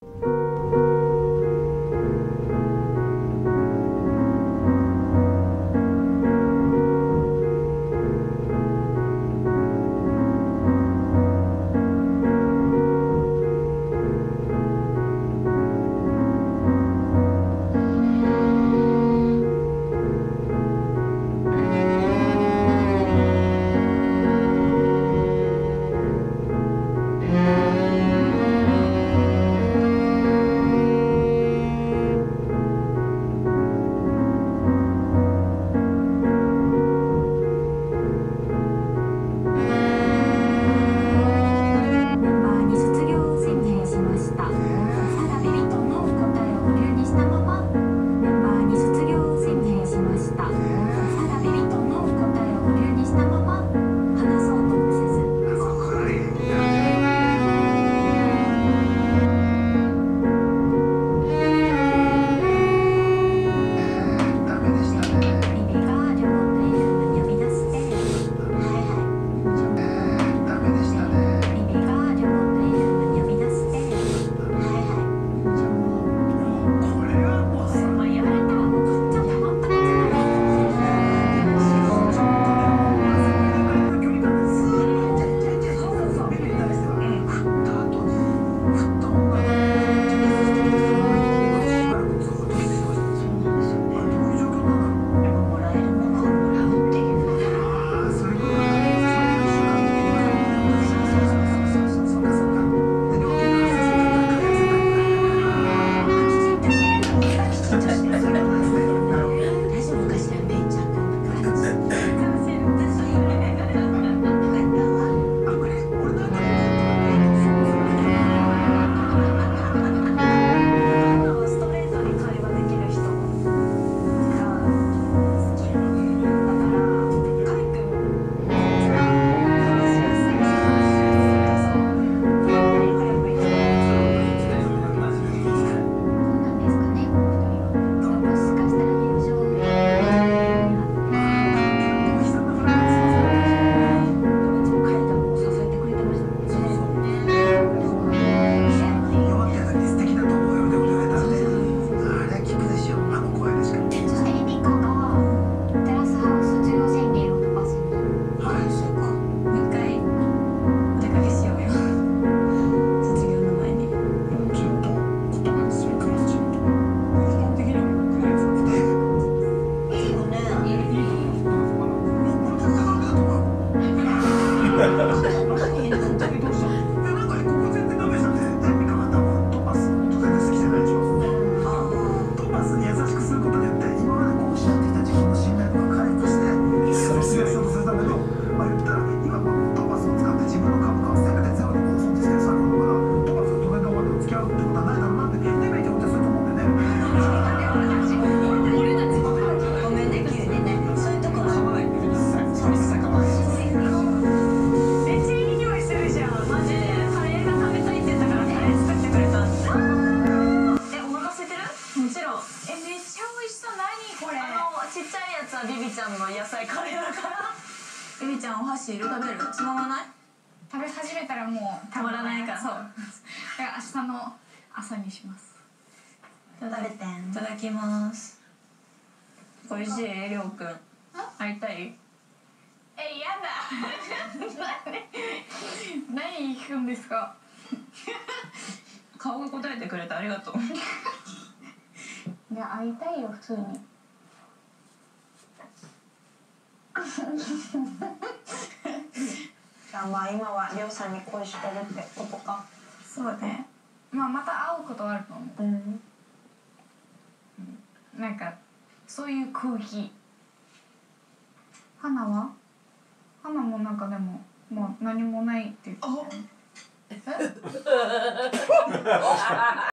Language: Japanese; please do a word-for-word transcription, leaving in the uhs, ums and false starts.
顔が答えてくれてありがとう。いや、会いたいよ普通に。 じゃあまあ今はりょうさんに恋してるってことか。 そうね。まあまた会うことはあると思う。うん。うん、なんかそういう空気。花は？花もなんかでももう何もないって言ってたよね。え？